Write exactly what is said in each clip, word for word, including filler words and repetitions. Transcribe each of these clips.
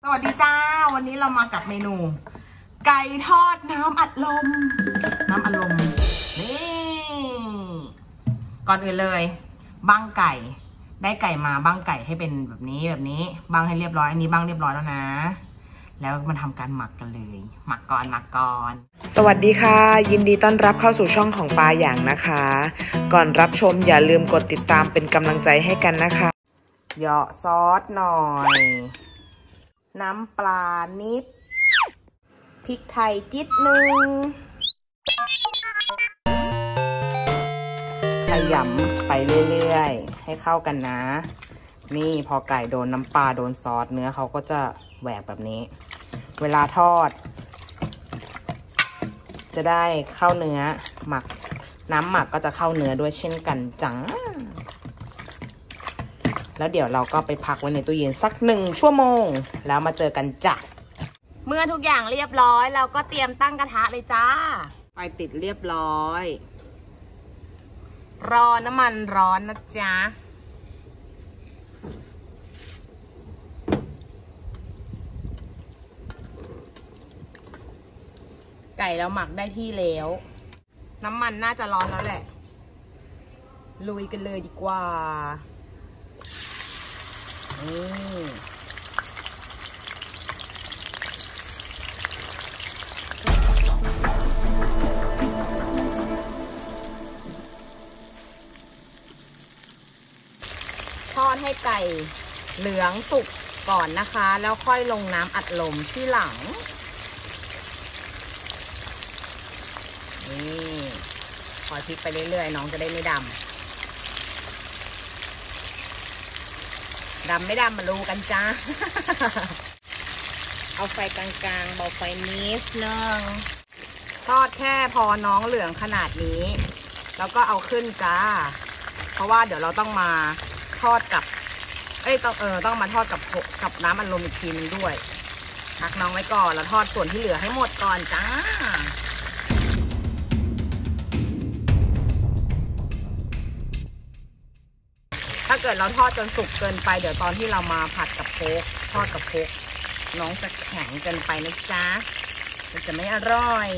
สวัสดีจ้าวันนี้เรามากับเมนูไก่ทอดน้ำอัดลมน้ำอัดลมนี่ก่อนอื่นเลยบ้างไก่ได้ไก่มาบ้างไก่ให้เป็นแบบนี้แบบนี้บ้างให้เรียบร้อยอันนี้บ้างเรียบร้อยแล้วนะแล้วมาทำการหมักกันเลยหมักก่อนหมักก่อนสวัสดีค่ะยินดีต้อนรับเข้าสู่ช่องของปาหยางนะคะก่อนรับชมอย่าลืมกดติดตามเป็นกำลังใจให้กันนะคะเหยาะซอสหน่อยน้ำปลานิดพริกไทยจิ๊ดนึงขยำไปเรื่อยๆให้เข้ากันนะนี่พอไก่โดนน้ำปลาโดนซอสเนื้อเขาก็จะแหวกแบบนี้เวลาทอดจะได้เข้าเนื้อหมักน้ำหมักก็จะเข้าเนื้อด้วยเช่นกันจังแล้วเดี๋ยวเราก็ไปพักไว้ในตู้เย็นสักหนึ่งชั่วโมงแล้วมาเจอกันจ้ะเมื่อทุกอย่างเรียบร้อยเราก็เตรียมตั้งกระทะเลยจ้าไฟติดเรียบร้อยรอน้ำมันร้อนนะจ๊ะไก่เราหมักได้ที่แล้วน้ำมันน่าจะร้อนแล้วแหละลุยกันเลยดีกว่านี่ทอดให้ไก่เหลืองสุกก่อนนะคะแล้วค่อยลงน้ำอัดลมที่หลังนี่คอยพลิกไปเรื่อยๆน้องจะได้ไม่ดำดำไม่ดำมาดูกันจ้า เอาไฟกลางๆเบาไฟนิดนึงทอดแค่พอน้องเหลืองขนาดนี้แล้วก็เอาขึ้นจ้าเพราะว่าเดี๋ยวเราต้องมาทอดกับเอ้ยต้องเออต้องมาทอดกับกับน้ำอัดลมอีกทีนึงด้วยพักน้องไว้ก่อนแล้วทอดส่วนที่เหลือให้หมดก่อนจ้าถ้าเกิดเราทอดจนสุกเกินไปเดี๋ยวตอนที่เรามาผัดกับโค้กทอดกับโค้กน้องจะแข็งเกินไปนะจ๊ะมันจะไม่อร่อย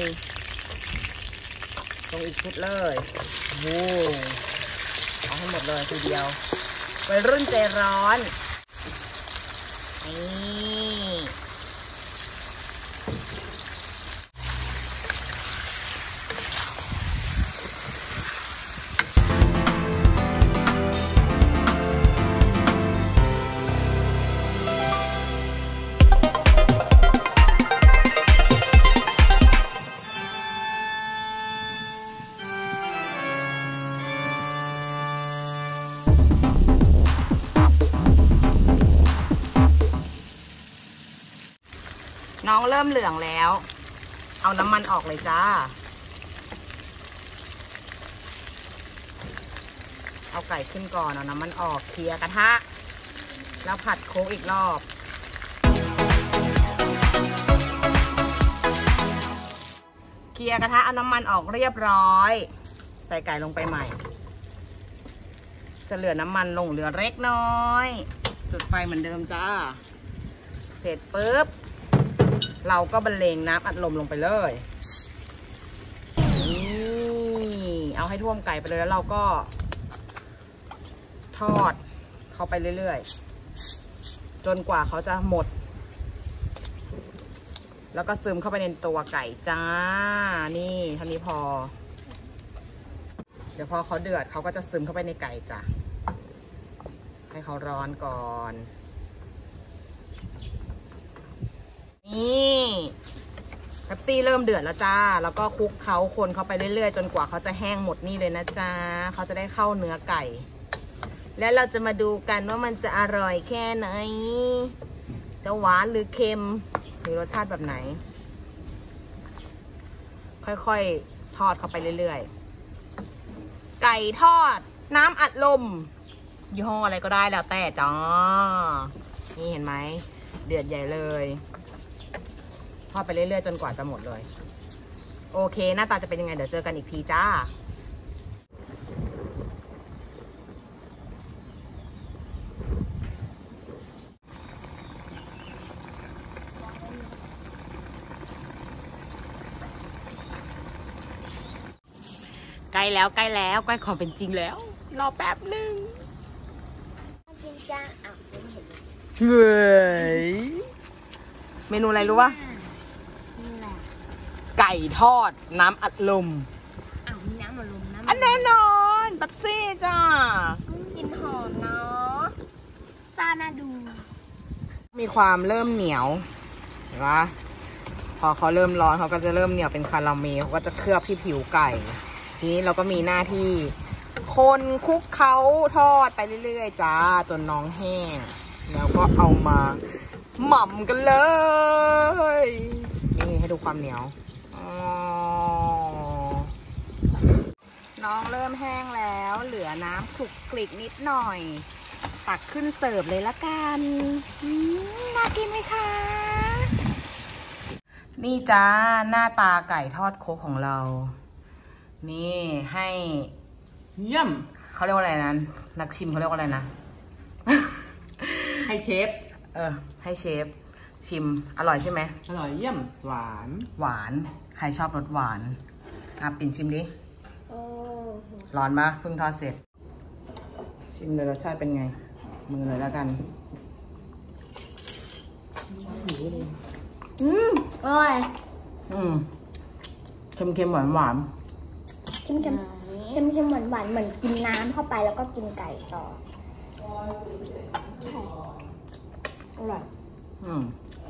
ตรงอีกชุดเลยโว้เอาให้หมดเลยทีเดียววัยรุ่นใจร้อนนี่น้องเริ่มเหลืองแล้วเอาน้ำมันออกเลยจ้าเอาไก่ขึ้นก่อนเอาน้ำมันออกเคลียร์กระทะแล้วผัดโค้กอีกรอบเคลียร์กระทะเอาน้ำมันออกเรียบร้อยใส่ไก่ลงไปใหม่จะเหลือน้ำมันลงเหลือเล็กน้อยจุดไฟเหมือนเดิมจ้าเสร็จปุ๊บเราก็บรรเลงน้ำอัดลมลงไปเลยนี่เอาให้ท่วมไก่ไปเลยแล้วเราก็ทอดเข้าไปเรื่อยๆจนกว่าเขาจะหมดแล้วก็ซึมเข้าไปในตัวไก่จ้านี่เท่านี้พอเดี๋ยวพอเขาเดือดเขาก็จะซึมเข้าไปในไก่จ้ะให้เขาร้อนก่อนนี่แป๊บซี่เริ่มเดือดแล้วจ้าแล้วก็คลุกเขาคนเขาไปเรื่อยๆจนกว่าเขาจะแห้งหมดนี่เลยนะจ้าเขาจะได้เข้าเนื้อไก่แล้วเราจะมาดูกันว่ามันจะอร่อยแค่ไหนจะหวานหรือเค็มหรือรสชาติแบบไหนค่อยๆทอดเข้าไปเรื่อยๆไก่ทอดน้ำอัดลมยี่ห้ออะไรก็ได้แล้วแต่จ้านี่เห็นไหมเดือดใหญ่เลยทอดไปเรื่อยๆจนกว่าจะหมดเลยโอเคหน้าตาจะเป็นยังไงเดี๋ยวเจอกันอีกทีจ้านล้แล้วใกล้แล้วใกล้ความเป็นจริงแล้วรอแป๊บหนึ่งจริงจังอ้าวยังไม่เห็นเลยเฮ้ยเมนูอะไรรู้ป่ะนี่แหละไก่ทอดน้ำอัดลมอ้าวมีน้ำมาลมน้ำอันแน่นอนเป๊ปซี่จ้ากินหอมเนาะซานาดูมีความเริ่มเหนียวเห็นปะพอเขาเริ่มร้อนเขาก็จะเริ่มเหนียวเป็นคาราเมลเขาก็จะเคลือบที่ผิวไก่ ทีนี้เราก็มีหน้าที่คนคลุกเขาทอดไปเรื่อยๆจ้าจนน้องแห้งแล้วก็เอามาหม่ำกันเลย นี่ให้ดูความเหนียวอ๋อน้องเริ่มแห้งแล้วเหลือน้ำคลุกคลิกนิดหน่อย ตักขึ้นเสิร์ฟเลยละกันอืมน่ากินไหมคะ นี่จ้าหน้าตาไก่ทอดโคกของเรา นี่ให้เยี่ยมเขาเรียกว่าอะไรนะนักชิมเขาเรียกว่าอะไรนะให้เชฟเออ ให้เชฟชิมอร่อยใช่ไหมอร่อยเยี่ยมหวานหวานใครชอบรสหวานอ่ะปิ่นชิมดิโอ้ร้อนปะเพิ่งทอดเสร็จ ชิมเลยรสชาติเป็นไง มือเลยแล้วกันอืมอร่อยอืมเค็มๆหวานหวานเค็มเค็มเค็มเค็มหวานหวานเหมือนกินน้ำเข้าไปแล้วก็กินไก่ต่อใช่อร่อยๆอืม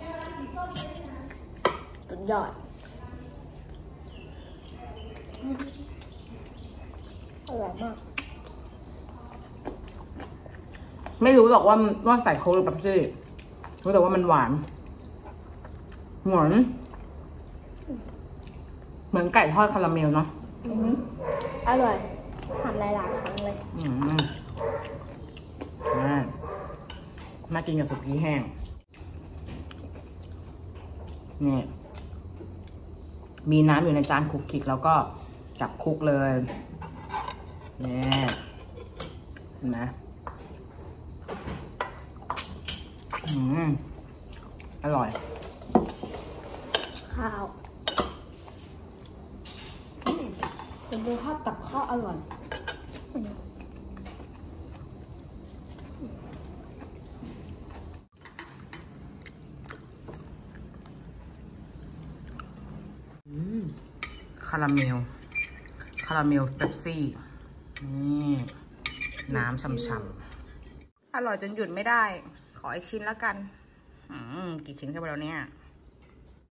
สุดยอดอร่อยมากไม่รู้หรอกว่าว่าใส่โค้กหรือเป๊ปซี่รู้แต่ว่ามันหวานหวานเหมือนไก่ทอดคาราเมลเนาะอืมอร่อยทำหลายๆครั้งเลยอืมอ่ามากินกับสุกี้แห้งนี่มีน้ำอยู่ในจานคลุกคลิกแล้วก็จับคลุกเลยนี่เห็นไหมอืมอร่อยข้าวคุณดูข้าวกับข้าวอร่อยคาราเมล คาราเมลเป๊ปซี่ นี่ น้ำช่ำๆอร่อยจนหยุดไม่ได้ ขออีกชิ้นแล้วกัน อืม กี่ชิ้นกันไปแล้วเนี่ย อ